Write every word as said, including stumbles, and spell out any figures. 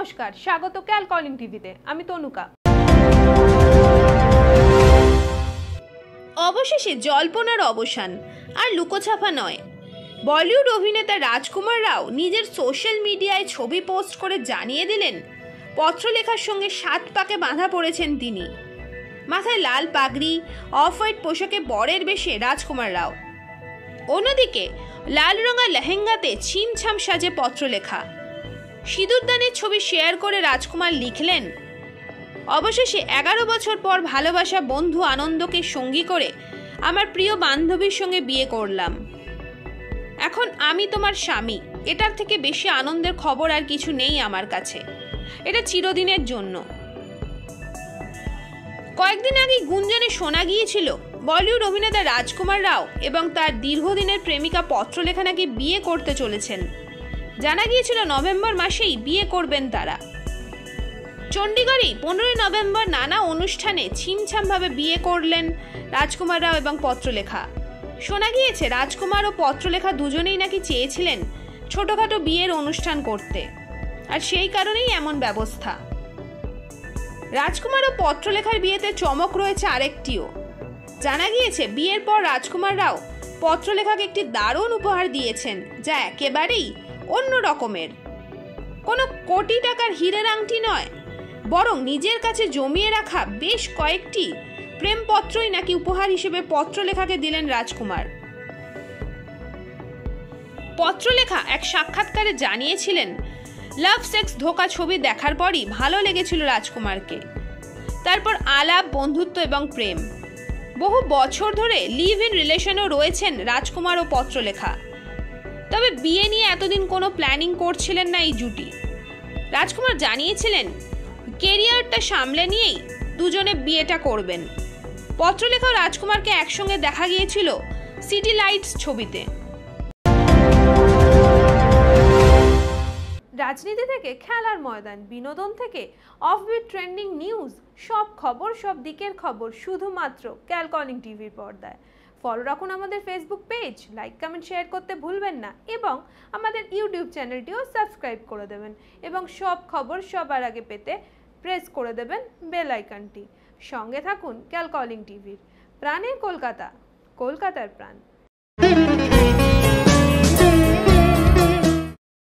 নমস্কার, স্বাগত ক্যাল কলিং টিভিতে। আমি তনুকা। অবশেষে জল্পনার অবসান, আর লুকোছাপা নয়। বলিউড অভিনেতা রাজকুমার রাও নিজের সোশ্যাল মিডিয়ায় ছবি পোস্ট করে জানিয়ে দিলেন পত্রলেখার সঙ্গে সাত পাকে বাঁধা পড়েছেন তিনি। মাথায় লাল পাগড়ি, অফ হোয়াইট পোশাকে বরের বেশে রাজকুমার রাও। অন্যদিকে লাল রঙা লেহেঙ্গাতে ছিমছাম সাজে পত্রলেখা। সিঁদুরদানের ছবি শেয়ার করে রাজকুমার লিখলেন, অবশেষে এগারো বছর পর ভালোবাসা বন্ধু আনন্দকে সঙ্গী করে আমার প্রিয় বান্ধবীর সঙ্গে বিয়ে করলাম। এখন আমি তোমার স্বামী। এটার থেকে বেশি আনন্দের খবর আর কিছু নেই আমার কাছে। এটা চিরদিনের জন্য। কয়েকদিন আগে গুঞ্জনে শোনা গিয়েছিল বলিউড অভিনেতা রাজকুমার রাও এবং তার দীর্ঘদিনের প্রেমিকা পত্রলেখা নাকি বিয়ে করতে চলেছেন। জানা গিয়েছিল নভেম্বর মাসেই বিয়ে করবেন তারা। চণ্ডীগড়ে পনেরোই নভেম্বর নানা অনুষ্ঠানে ছিমছামভাবে বিয়ে করলেন রাজকুমার রাও এবং পত্রলেখা। শোনা গিয়েছে রাজকুমার ও পত্রলেখা দুজনেই নাকি চেয়েছিলেন ছোটখাটো বিয়ের অনুষ্ঠান করতে, আর সেই কারণেই এমন ব্যবস্থা। রাজকুমার ও পত্রলেখার বিয়েতে চমক রয়েছে আরেকটিও। জানা গিয়েছে বিয়ের পর রাজকুমার রাও পত্রলেখাকে একটি দারুণ উপহার দিয়েছেন, যা একেবারেই অন্য রকমের। কোনো কোটি টাকার হীরের আংটি নয়, বরং নিজের কাছে জমিয়ে রাখা বেশ কয়েকটি প্রেমপত্রই নাকি উপহার হিসেবে পত্রলেখাকে দিলেন রাজকুমার। পত্রলেখা এক সাক্ষাৎকারে জানিয়েছিলেন, লাভ সেক্স ধোঁকা ছবি দেখার পরই ভালো লেগেছিল রাজকুমারকে। তারপর আলাপ, বন্ধুত্ব এবং প্রেম। বহু বছর ধরে লিভ ইন রিলেশনও রয়েছেন রাজকুমার ও পত্রলেখা। তবে বিয়ে নিয়ে এতদিন কোনো প্ল্যানিং করছিলেন না এই জুটি। রাজকুমার জানিয়েছিলেন কেরিয়ারটা সামলে নিয়েই দুজনে বিয়েটা করবেন। পত্রলেখা ও রাজকুমারকে একসঙ্গে দেখা গিয়েছিল সিটি লাইটস ছবিতে। রাজনীতি থেকে খেলার ময়দান, বিনোদন থেকে অফবিট ট্রেন্ডিং নিউজ, সব খবর, সব দিকের খবর শুধুমাত্র ক্যাল কলিং টিভির পর্দায়। ফলো রাখুন আমাদের Facebook page, like comment share করতে ভুলবেন না এবং আমাদের ইউটিউব চ্যানেলটিও সাবস্ক্রাইব করে দেবেন এবং সব খবর সবার আগে পেতে প্রেস করে দেবেন বেল আইকনটি। সঙ্গে থাকুন ক্যাল কলিং টিভির। প্রাণের কলকাতা, কলকাতার প্রাণ।